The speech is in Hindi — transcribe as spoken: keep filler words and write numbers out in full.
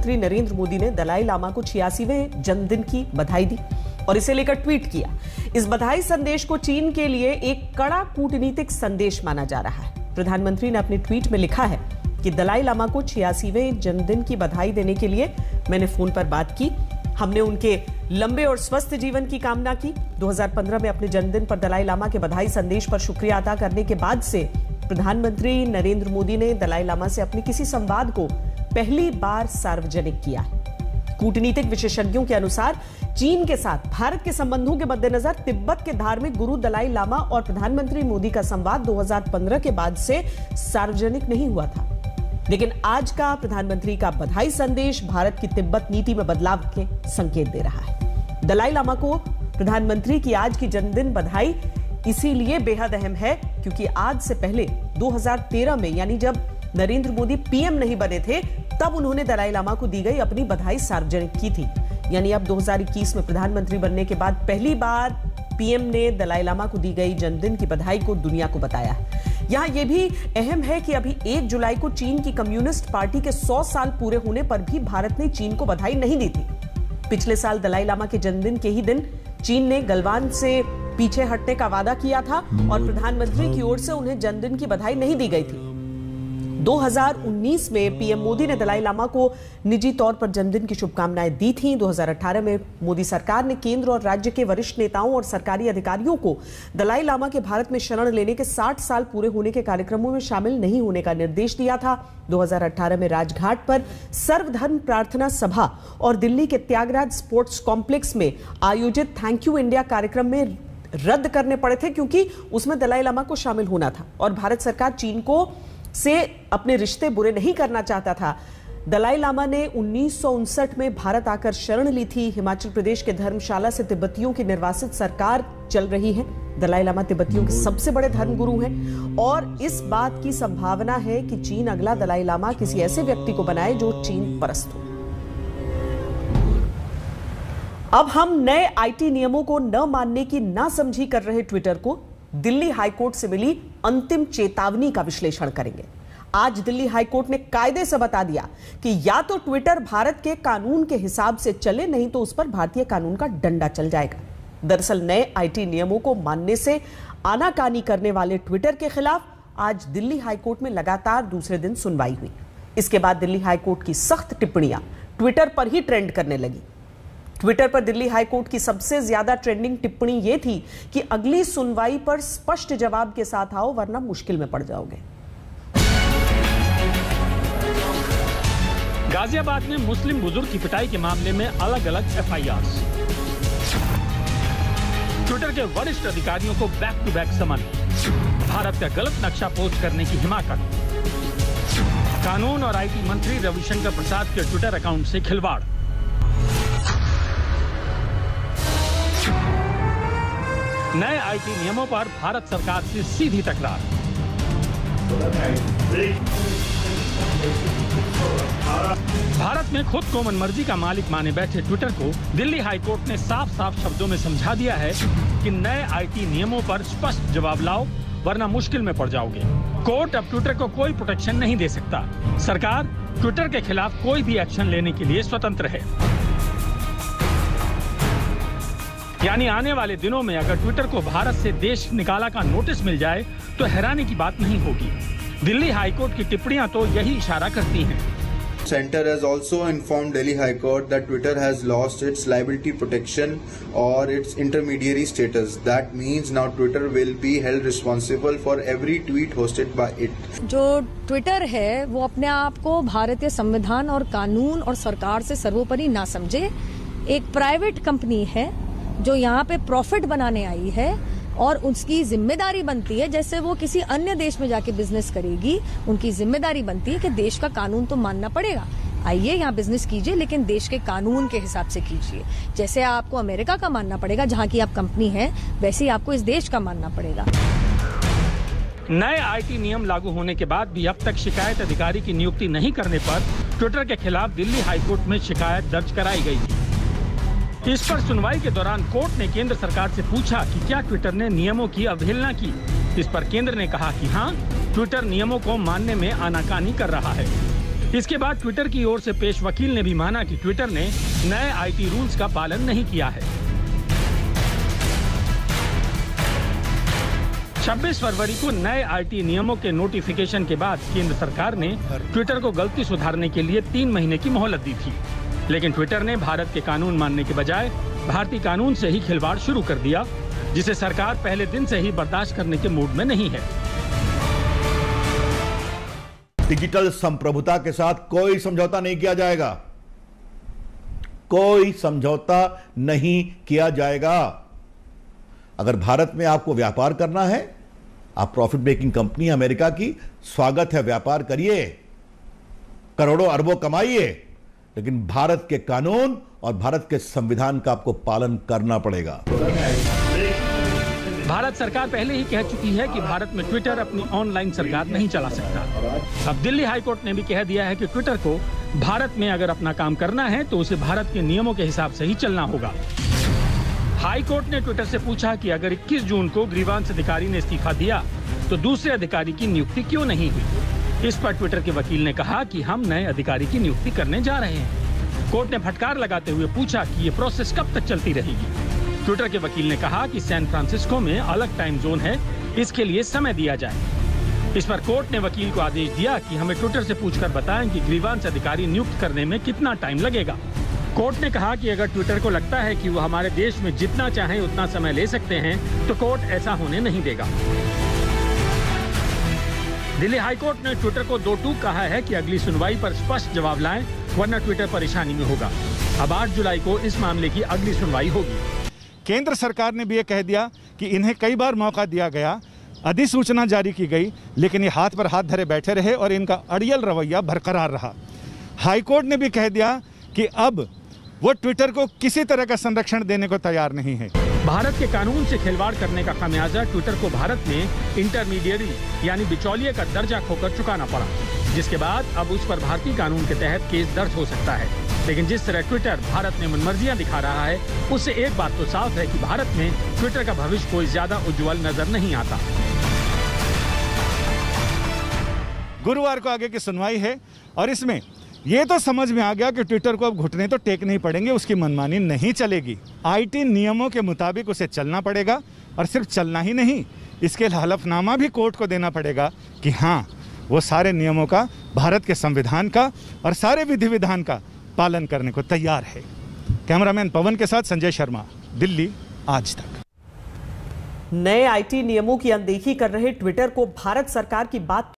प्रधानमंत्री नरेंद्र मोदी ने दलाई लामा को छियासीवें जन्मदिन की बधाई दी और इसे लेकर ट्वीट किया। इस बधाई संदेश को चीन के लिए एक कड़ा कूटनीतिक संदेश माना जा रहा है। प्रधानमंत्री ने अपने ट्वीट में लिखा है कि दलाई लामा को छियासीवें जन्मदिन की बधाई देने के लिए मैंने फोन पर बात की। हमने उनके लंबे और स्वस्थ जीवन की कामना की। दो हज़ार पंद्रह में अपने जन्मदिन पर दलाई लामा के बधाई संदेश पर शुक्रिया अदा करने के बाद से प्रधानमंत्री नरेंद्र मोदी ने दलाई लामा से अपने किसी संवाद को पहली बार सार्वजनिक किया है। कूटनीतिक विशेषज्ञों के अनुसार चीन के साथ भारत के संबंधों के मद्देनजर तिब्बत के धार्मिक गुरु दलाई लामा और प्रधानमंत्री मोदी का संवाद दो हज़ार पंद्रह के बाद से सार्वजनिक नहीं हुआ था। लेकिन आज का प्रधानमंत्री का बधाई संदेश भारत की तिब्बत नीति में बदलाव के संकेत दे रहा है। दलाई लामा को प्रधानमंत्री की आज की जन्मदिन बधाई इसीलिए बेहद अहम है क्योंकि आज से पहले दो हज़ार तेरह में, यानी जब नरेंद्र मोदी पीएम नहीं बने थे, तब उन्होंने दलाई लामा को दी गई अपनी बधाई सार्वजनिक की थी। यानी अब दो हज़ार इक्कीस में प्रधानमंत्री बनने के बाद पहली बार पीएम ने दलाई लामा को दी गई जन्मदिन की बधाई को दुनिया को बताया है। यहां यह भी अहम है कि अभी एक जुलाई को चीन की कम्युनिस्ट पार्टी के सौ साल पूरे होने पर भी भारत ने चीन को बधाई नहीं दी थी। पिछले साल दलाई लामा के जन्मदिन के ही दिन चीन ने गलवान से पीछे हटने का वादा किया था और प्रधानमंत्री की ओर से उन्हें जन्मदिन की बधाई नहीं दी गई थी। दो हज़ार उन्नीस में पीएम मोदी ने दलाई लामा को निजी तौर पर जन्मदिन की शुभकामनाएं दी थीं। दो हज़ार अठारह में मोदी सरकार ने केंद्र और राज्य के वरिष्ठ नेताओं और सरकारी अधिकारियों को दलाई लामा के भारत में शरण लेने के साठ साल पूरे होने के कार्यक्रमों में शामिल नहीं होने का निर्देश दिया था। दो हज़ार अठारह में राजघाट पर सर्वधर्म प्रार्थना सभा और दिल्ली के त्यागराज स्पोर्ट्स कॉम्प्लेक्स में आयोजित थैंक यू इंडिया कार्यक्रम में रद्द करने पड़े थे क्योंकि उसमें दलाई लामा को शामिल होना था और भारत सरकार चीन को से अपने रिश्ते बुरे नहीं करना चाहता था। दलाई लामा ने उन्नीस सौ उनसठ में भारत आकर शरण ली थी। हिमाचल प्रदेश के धर्मशाला से तिब्बतियों की निर्वासित सरकार चल रही है। दलाई लामा तिब्बतियों के सबसे बड़े धर्मगुरु हैं और इस बात की संभावना है कि चीन अगला दलाई लामा किसी ऐसे व्यक्ति को बनाए जो चीन परस्त हो। अब हम नए आईटी नियमों को न मानने की नासमझी कर रहे ट्विटर को दिल्ली हाईकोर्ट से मिली अंतिम चेतावनी का विश्लेषण करेंगे। आज दिल्ली हाईकोर्ट ने कायदे से बता दिया कि या तो ट्विटर भारत के कानून के हिसाब से चले, नहीं तो उस पर भारतीय कानून का डंडा चल जाएगा। दरअसल नए आईटी नियमों को मानने से आनाकानी करने वाले ट्विटर के खिलाफ आज दिल्ली हाईकोर्ट में लगातार दूसरे दिन सुनवाई हुई। इसके बाद दिल्ली हाईकोर्ट की सख्त टिप्पणियां ट्विटर पर ही ट्रेंड करने लगी। ट्विटर पर दिल्ली हाईकोर्ट की सबसे ज्यादा ट्रेंडिंग टिप्पणी यह थी कि अगली सुनवाई पर स्पष्ट जवाब के साथ आओ वरना मुश्किल में पड़ जाओगे। गाजियाबाद में मुस्लिम बुजुर्ग की पिटाई के मामले में अलग अलग एफ आई आर। ट्विटर के वरिष्ठ अधिकारियों को back to back summon. Bharat का गलत नक्शा पोस्ट करने की हिमाकत। कानून और आईटी मंत्री रविशंकर प्रसाद के ट्विटर अकाउंट से खिलवाड़। नए आईटी नियमों पर भारत सरकार से सीधी तकरार। भारत में खुद को मनमर्जी का मालिक माने बैठे ट्विटर को दिल्ली हाईकोर्ट ने साफ साफ शब्दों में समझा दिया है कि नए आईटी नियमों पर स्पष्ट जवाब लाओ वरना मुश्किल में पड़ जाओगे। कोर्ट अब ट्विटर को कोई प्रोटेक्शन नहीं दे सकता। सरकार ट्विटर के खिलाफ कोई भी एक्शन लेने के लिए स्वतंत्र है। यानी आने वाले दिनों में अगर ट्विटर को भारत से देश निकाला का नोटिस मिल जाए तो हैरानी की बात नहीं होगी। दिल्ली हाईकोर्ट की टिप्पणियां तो यही इशारा करती हैं। Center has also informed Delhi High Court that Twitter has lost its liability protection or its intermediary status. That means now Twitter will be held responsible for every tweet hosted by it. जो ट्विटर है वो अपने आप को भारतीय संविधान और कानून और सरकार से सर्वोपरि ना समझे। एक प्राइवेट कंपनी है जो यहाँ पे प्रॉफिट बनाने आई है और उसकी जिम्मेदारी बनती है, जैसे वो किसी अन्य देश में जाके बिजनेस करेगी, उनकी जिम्मेदारी बनती है कि देश का कानून तो मानना पड़ेगा। आइए यहाँ बिजनेस कीजिए लेकिन देश के कानून के हिसाब से कीजिए। जैसे आपको अमेरिका का मानना पड़ेगा जहाँ की आप कंपनी है, वैसे ही आपको इस देश का मानना पड़ेगा। नए आईटी नियम लागू होने के बाद भी अब तक शिकायत अधिकारी की नियुक्ति नहीं करने पर ट्विटर के खिलाफ दिल्ली हाईकोर्ट में शिकायत दर्ज कराई गई थी। इस पर सुनवाई के दौरान कोर्ट ने केंद्र सरकार से पूछा कि क्या ट्विटर ने नियमों की अवहेलना की। इस पर केंद्र ने कहा कि हाँ, ट्विटर नियमों को मानने में आनाकानी कर रहा है। इसके बाद ट्विटर की ओर से पेश वकील ने भी माना कि ट्विटर ने नए आईटी रूल्स का पालन नहीं किया है। छब्बीस फरवरी को नए आईटी नियमों के नोटिफिकेशन के बाद केंद्र सरकार ने ट्विटर को गलती सुधारने के लिए तीन महीने की मोहलत दी थी, लेकिन ट्विटर ने भारत के कानून मानने के बजाय भारतीय कानून से ही खिलवाड़ शुरू कर दिया, जिसे सरकार पहले दिन से ही बर्दाश्त करने के मूड में नहीं है। डिजिटल संप्रभुता के साथ कोई समझौता नहीं किया जाएगा, कोई समझौता नहीं किया जाएगा। अगर भारत में आपको व्यापार करना है, आप प्रॉफिट मेकिंग कंपनी अमेरिका की, स्वागत है, व्यापार करिए, करोड़ों अरबों कमाइए, लेकिन भारत के कानून और भारत के संविधान का आपको पालन करना पड़ेगा। भारत सरकार पहले ही कह चुकी है कि भारत में ट्विटर अपनी ऑनलाइन सरकार नहीं चला सकता। अब दिल्ली हाईकोर्ट ने भी कह दिया है कि ट्विटर को भारत में अगर अपना काम करना है तो उसे भारत के नियमों के हिसाब से ही चलना होगा। हाईकोर्ट ने ट्विटर से पूछा कि अगर इक्कीस जून को ग्रीवांस अधिकारी ने इस्तीफा दिया तो दूसरे अधिकारी की नियुक्ति क्यों नहीं हुई। इस पर ट्विटर के वकील ने कहा कि हम नए अधिकारी की नियुक्ति करने जा रहे हैं। कोर्ट ने फटकार लगाते हुए पूछा कि ये प्रोसेस कब तक चलती रहेगी। ट्विटर के वकील ने कहा कि सैन फ्रांसिस्को में अलग टाइम जोन है, इसके लिए समय दिया जाए। इस पर कोर्ट ने वकील को आदेश दिया कि हमें ट्विटर से पूछकर बताएं कि ग्रीवांस अधिकारी नियुक्त करने में कितना टाइम लगेगा। कोर्ट ने कहा कि अगर ट्विटर को लगता है कि वो हमारे देश में जितना चाहे उतना समय ले सकते हैं तो कोर्ट ऐसा होने नहीं देगा। दिल्ली हाईकोर्ट ने ट्विटर को दो टूक कहा है कि अगली सुनवाई पर स्पष्ट जवाब लाएं, वरना ट्विटर परेशानी में होगा। अब आठ जुलाई को इस मामले की अगली सुनवाई होगी। केंद्र सरकार ने भी ये कह दिया कि इन्हें कई बार मौका दिया गया, अधिसूचना जारी की गई, लेकिन ये हाथ पर हाथ धरे बैठे रहे और इनका अड़ियल रवैया बरकरार रहा। हाईकोर्ट ने भी कह दिया कि अब वो ट्विटर को किसी तरह का संरक्षण देने को तैयार नहीं है। भारत के कानून से खिलवाड़ करने का खामियाजा ट्विटर को भारत में इंटरमीडिएरी यानी बिचौलिए का दर्जा खोकर चुकाना पड़ा, जिसके बाद अब उस पर भारतीय कानून के तहत केस दर्ज हो सकता है। लेकिन जिस तरह ट्विटर भारत में मनमर्जियां दिखा रहा है, उससे एक बात तो साफ है कि भारत में ट्विटर का भविष्य कोई ज्यादा उज्जवल नजर नहीं आता। गुरुवार को आगे की सुनवाई है और इसमें ये तो समझ में आ गया कि ट्विटर को अब घुटने तो टेक नहीं पड़ेंगे, उसकी मनमानी नहीं चलेगी। आईटी नियमों के मुताबिक उसे चलना पड़ेगा और सिर्फ चलना ही नहीं, इसके हलफनामा भी कोर्ट को देना पड़ेगा कि हाँ, वो सारे नियमों का, भारत के संविधान का और सारे विधि विधान का पालन करने को तैयार है। कैमरामैन पवन के साथ संजय शर्मा, दिल्ली आज तक। नए आईटी नियमों की अनदेखी कर रहे ट्विटर को भारत सरकार की बात